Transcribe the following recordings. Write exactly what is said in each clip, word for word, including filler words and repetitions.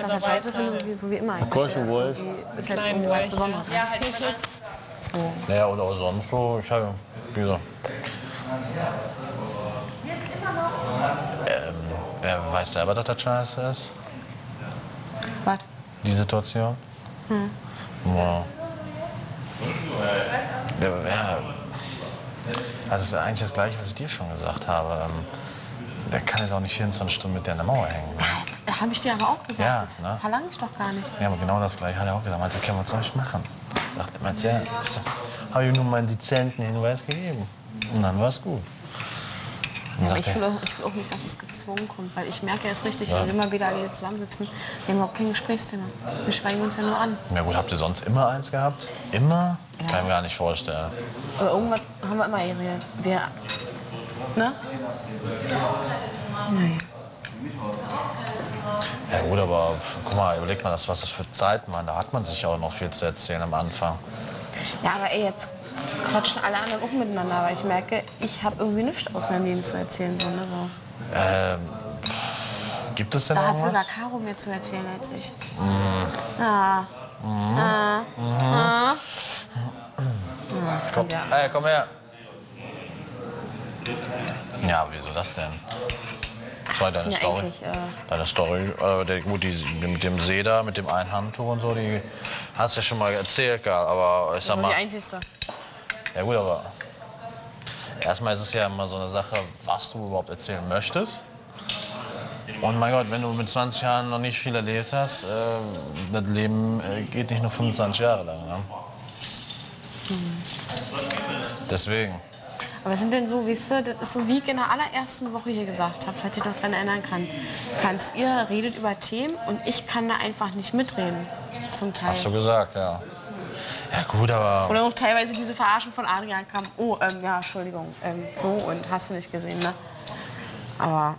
das halt scheiße finde, so wie, so wie immer. Of course you would. Ist halt irgendwie was Besonderes. So. Naja, oder auch sonst so. Ich habe, wie gesagt. Ähm, wer weiß selber, dass das scheiße ist? Was? Die Situation? Hm. Ja. Ja, ja. Also es ist eigentlich das Gleiche, was ich dir schon gesagt habe. Ähm, der kann jetzt auch nicht vierundzwanzig Stunden mit dir an der Mauer hängen. Ne? Habe ich dir aber auch gesagt. Ja, das ne? verlange ich doch gar nicht. Ja, aber genau das Gleiche hat er auch gesagt. Meinte, okay, was soll ich machen? Sagt er, meinte, ja, ich sag, habe ihm nur meinen dezenten Hinweis gegeben. Und dann war es gut. Ja, aber ich will, auch, ich will auch nicht, dass es gezwungen kommt, weil ich merke erst richtig, ja. wenn wir mal wieder alle hier zusammensitzen, wir haben überhaupt kein Gesprächsthema. Wir schweigen uns ja nur an. Ja gut, habt ihr sonst immer eins gehabt? Immer? Ja. Kann ich mir gar nicht vorstellen. Aber irgendwas haben wir immer geredet. Wir, ne? Naja. Ja gut, aber guck mal, überleg mal, das, was das für Zeiten waren. Da hat man sich auch noch viel zu erzählen am Anfang. Ja, aber ey, jetzt quatschen alle anderen auch miteinander, weil ich merke, ich habe irgendwie nichts aus meinem Leben zu erzählen. So, ne? so. Ähm, gibt es denn Da hat irgendwas? sogar Caro mir zu erzählen als ich. Mm. Ah. Mhm. Ah. Mhm. Ah. Komm, hey, komm her. Ja, wieso das denn? Das war deine mir Story. eigentlich, äh, Deine Story. Äh, der, gut, die, mit dem See da, mit dem einen Handtuch und so, die hast du ja schon mal erzählt, gell? Aber ich sag so mal. die einzigste. Ja gut, aber erstmal ist es ja immer so eine Sache, was du überhaupt erzählen möchtest. Und mein Gott, wenn du mit zwanzig Jahren noch nicht viel erlebt hast, äh, das Leben äh, geht nicht nur fünfundzwanzig Jahre lang. Ne? Hm. Deswegen. Aber was sind denn so, weißt du, das ist so, wie ich in der allerersten Woche hier gesagt habe, falls ich noch daran erinnern kann, kannst ihr redet über Themen und ich kann da einfach nicht mitreden, zum Teil. Hast du gesagt, ja. Ja gut, aber... Oder auch teilweise diese Verarschung von Adrian kam, oh, ähm, ja, Entschuldigung, ähm, so und hast du nicht gesehen, ne? Aber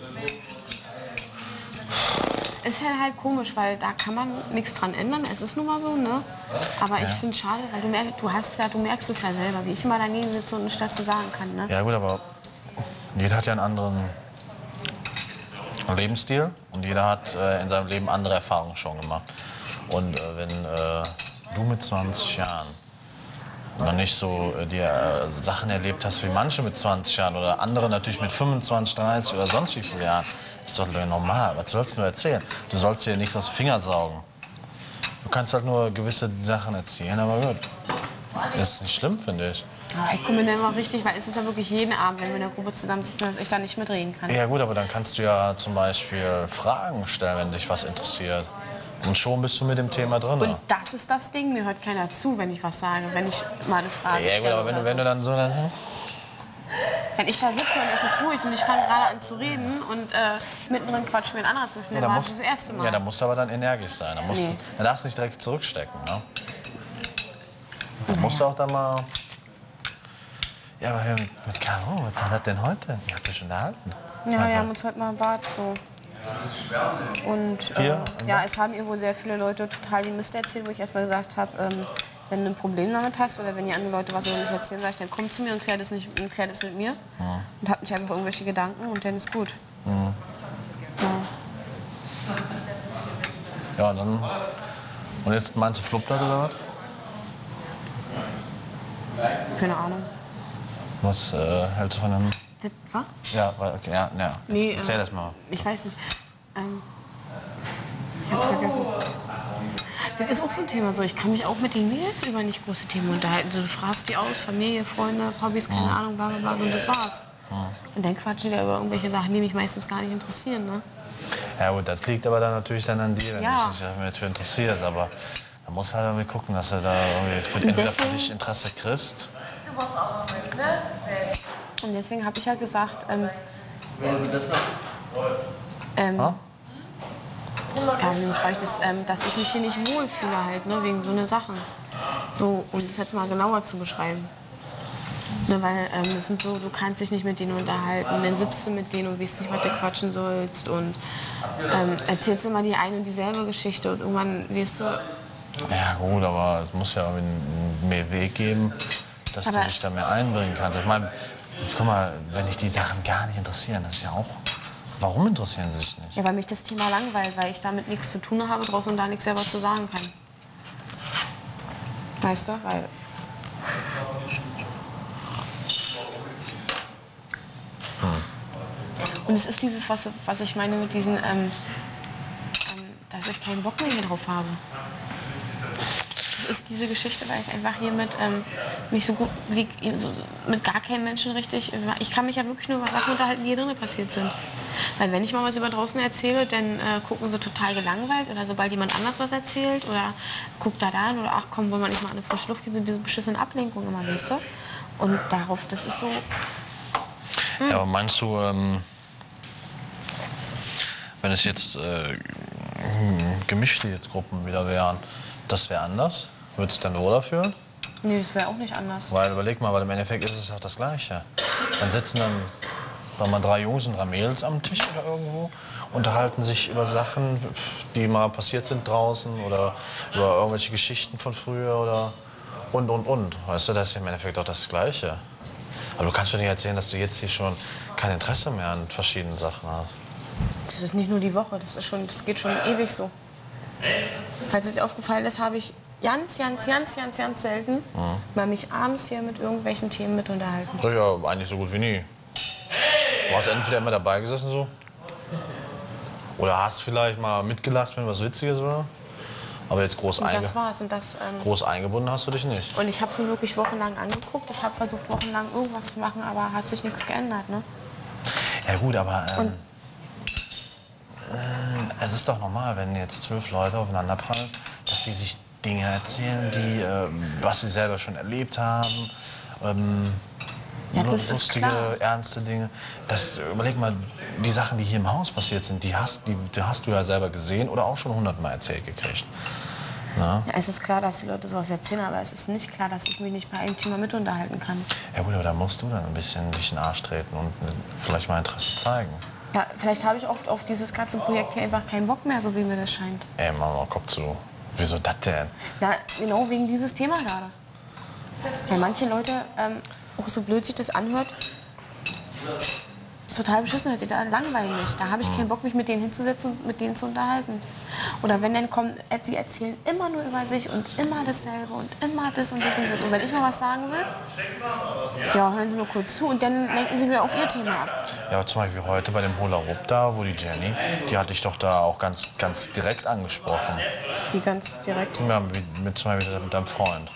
ist ja halt komisch, weil da kann man nichts dran ändern, es ist nun mal so, ne? Aber ich Ja. finde es schade, weil du, merk, du, hast ja, du merkst es ja selber, wie ich immer daneben sitze und nichts dazu sagen kann, ne? Ja gut, aber jeder hat ja einen anderen Lebensstil und jeder hat äh, in seinem Leben andere Erfahrungen schon gemacht. Und äh, wenn äh, du mit zwanzig Jahren noch nicht so äh, dir äh, Sachen erlebt hast wie manche mit zwanzig Jahren oder andere natürlich mit fünfundzwanzig, dreißig oder sonst wie viele Jahren, ist doch normal. Was sollst du erzählen? Du sollst dir nichts aus den Fingern saugen. Du kannst halt nur gewisse Sachen erzählen, aber gut. Das ist nicht schlimm, finde ich. Aber ich komme mir dann immer richtig, weil es ist ja wirklich jeden Abend, wenn wir in der Gruppe zusammensitzen, dass ich da nicht mitreden kann. Ja gut, aber dann kannst du ja zum Beispiel Fragen stellen, wenn dich was interessiert. Und schon bist du mit dem Thema drin. Und das ist das Ding, mir hört keiner zu, wenn ich was sage, wenn ich mal eine Frage Ja gut, stelle. aber wenn, oder du, wenn so. du dann so... Dann, Wenn ich da sitze und es ist ruhig und ich fange gerade an zu reden und äh, mittendrin quatscht mir ein anderer zwischen, ja, dann war musst, das das erste Mal. ja, da musst du aber dann energisch sein. Da, musst, Nee. da darfst du nicht direkt zurückstecken. Ne? Da musst du auch dann mal... Ja, aber mit Caro, was war das denn heute? Ihr habt euch unterhalten. Ja, wir haben uns heute mal im Bad so. Und äh, Hier? ja, es haben ihr wohl sehr viele Leute total die Mist erzählt, wo ich erst mal gesagt habe, ähm, wenn du ein Problem damit hast oder wenn die anderen Leute was über mich erzählen, sag ich, dann komm zu mir und klär das, nicht, und klär das mit mir. Ja. Und hab nicht einfach irgendwelche Gedanken und dann ist gut. Mhm. Ja. Ja, und dann... Und jetzt meinst du fluppt das oder was? Keine Ahnung. Was äh, hältst du von dem... Das war? Ja, okay, ja, ja. Nee, Erzähl äh, das mal. Ich weiß nicht. Ähm, ich hab's vergessen. Das ist auch so ein Thema. So, ich kann mich auch mit den Mädels über nicht große Themen unterhalten. So, du fragst die aus, Familie, Freunde, Hobbys, keine Ja. Ahnung, bla bla bla. So, und das war's. Ja. Und dann quatschen die da über irgendwelche Sachen, die mich meistens gar nicht interessieren. Ne? Ja gut, das liegt aber dann natürlich dann an dir, wenn Ja. du dich nicht dafür interessierst. Aber da musst du halt irgendwie gucken, dass du da irgendwie für, entweder für deswegen- dich Interesse kriegst. Und deswegen habe ich ja gesagt, ähm, ähm, Ha? ja, wie beschreibe ich das, ähm, dass ich mich hier nicht wohlfühle halt, ne, wegen so einer Sachen. So, und das jetzt mal genauer zu beschreiben. Ne, weil ähm, das sind so, du kannst dich nicht mit denen unterhalten, dann sitzt du mit denen und weißt nicht, was du quatschen sollst und ähm, erzählst immer die eine und dieselbe Geschichte und irgendwann weißt du, Ja gut, aber es muss ja irgendwie einen mehr Weg geben, dass Aber- du dich da mehr einbringen kannst. Ich meine, guck mal, wenn dich die Sachen gar nicht interessieren, das ist ja auch Warum interessieren sie sich nicht? Ja, weil mich das Thema langweilt, weil ich damit nichts zu tun habe draußen und da nichts selber zu sagen kann. Weißt du? Weil Hm. Und es ist dieses, was, was ich meine mit diesen, ähm, ähm, dass ich keinen Bock mehr hier drauf habe. Es ist diese Geschichte, weil ich einfach hier mit ähm, nicht so gut wie so, mit gar keinem Menschen richtig. Ich kann mich ja wirklich nur über Sachen unterhalten, die hier drinnen passiert sind. Weil wenn ich mal was über draußen erzähle, dann äh, gucken sie total gelangweilt oder sobald jemand anders was erzählt oder guckt da da oder ach komm, wollen wir nicht mal an eine frische Luft gehen, sind diese beschissenen Ablenkungen immer, weißt du? Und darauf, das ist so. Hm. Ja, aber meinst du, ähm, wenn es jetzt äh, gemischte jetzt Gruppen wieder wären, das wäre anders? Würde sich dann wohler fühlen? Nee, das wäre auch nicht anders. Weil überleg mal, weil im Endeffekt ist es auch das Gleiche. Dann sitzen dann, sagen wir mal, drei Jungs und drei Mädels am Tisch oder irgendwo, unterhalten sich über Sachen, die mal passiert sind draußen oder über irgendwelche Geschichten von früher oder und, und, und. Weißt du, das ist im Endeffekt auch das Gleiche. Aber du kannst mir nicht erzählen, dass du jetzt hier schon kein Interesse mehr an verschiedenen Sachen hast. Das ist nicht nur die Woche, das, ist schon, das geht schon ewig so. Falls es dir aufgefallen ist, habe ich ganz, ganz, ganz, ganz, ganz selten mhm. mal mich abends hier mit irgendwelchen Themen mit unterhalten. Ja, eigentlich so gut wie nie. Du hast entweder immer dabei gesessen so. Oder hast vielleicht mal mitgelacht, wenn was Witziges war. Aber jetzt groß, und einge das war's. Und das, ähm, groß eingebunden hast du dich nicht. Und ich habe es mir wirklich wochenlang angeguckt. Ich habe versucht, wochenlang irgendwas zu machen, aber hat sich nichts geändert. Ne? Ja gut, aber ähm, äh, es ist doch normal, wenn jetzt zwölf Leute aufeinanderprallen, dass die sich Dinge erzählen, die, äh, was sie selber schon erlebt haben. Ähm, Ja, das lustige, ist klar. ernste Dinge. Das, überleg mal, die Sachen, die hier im Haus passiert sind, die hast, die, die hast du ja selber gesehen oder auch schon hundertmal erzählt gekriegt. Na? Ja, es ist klar, dass die Leute sowas erzählen, aber es ist nicht klar, dass ich mich nicht bei einem Thema mit unterhalten kann. Ja gut, aber da musst du dann ein bisschen dich in den Arsch treten und vielleicht mal Interesse zeigen. Ja, vielleicht habe ich oft auf dieses ganze Projekt hier einfach keinen Bock mehr, so wie mir das scheint. Ey, Mama, guck zu. Wieso das denn? Na, genau wegen dieses Thema gerade. Weil manche Leute, ähm, auch so blöd sich das anhört, total beschissen hört sich, da langweilen mich. Da habe ich keinen Bock, mich mit denen hinzusetzen und mit denen zu unterhalten. Oder wenn dann kommen, sie erzählen immer nur über sich und immer dasselbe und immer das und das und das. Und wenn ich mal was sagen will, ja, hören Sie mir kurz zu und dann lenken sie wieder auf ihr Thema ab. Ja, aber zum Beispiel heute bei dem Hula Hoop da, wo die Jenny, die hatte ich doch da auch ganz, ganz direkt angesprochen. Wie ganz direkt? Ja, mit, mit, zum Beispiel mit deinem Freund.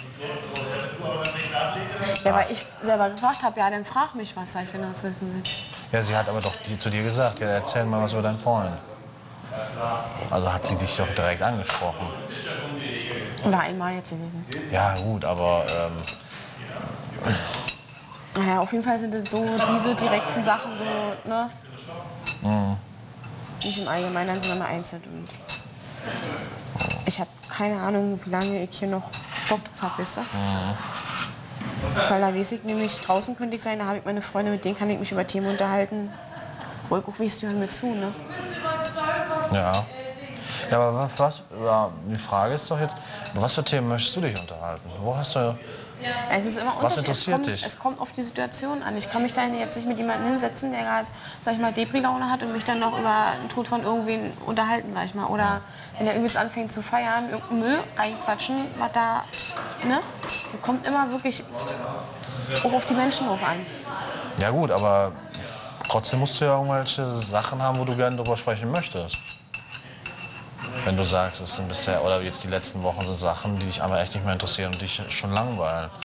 Ja, weil ich selber gefragt habe, ja, dann frag mich was, sag ich, wenn du was wissen willst. Ja, sie hat aber doch die, zu dir gesagt, ja, erzähl mal was über deinen Freund. Also hat sie dich doch direkt angesprochen. War einmal jetzt gewesen. Ja, gut, aber ähm, Naja, auf jeden Fall sind es so diese direkten Sachen, so, ne? Mhm. Nicht im Allgemeinen, sondern mal einzeln. Und ich habe keine Ahnung, wie lange ich hier noch Bock drauf habe, wisst ihr? Mhm. Weil da weiß ich nämlich, draußen könnte ich sein, da habe ich meine Freunde, mit denen kann ich mich über Themen unterhalten. Wo ich auch weiß, die hören mir zu, ne? Ja. Ja, aber was, was, ja, die Frage ist doch jetzt, über was für Themen möchtest du dich unterhalten? Wo hast du... Es ist immer Was unterschiedlich. interessiert es kommt, dich? Es kommt auf die Situation an. Ich kann mich da jetzt nicht mit jemandem hinsetzen, der gerade, sag ich mal, Depri-Laune hat und mich dann noch über den Tod von irgendwen unterhalten, sag ich mal. Oder wenn er übelst anfängt zu feiern, irgendeinen Müll reinquatschen, was da, ne? Das kommt immer wirklich auch auf die Menschen drauf an. Ja gut, aber trotzdem musst du ja irgendwelche Sachen haben, wo du gerne darüber sprechen möchtest. Wenn du sagst, es sind bisher, oder jetzt die letzten Wochen so Sachen, die dich aber echt nicht mehr interessieren und dich schon langweilen.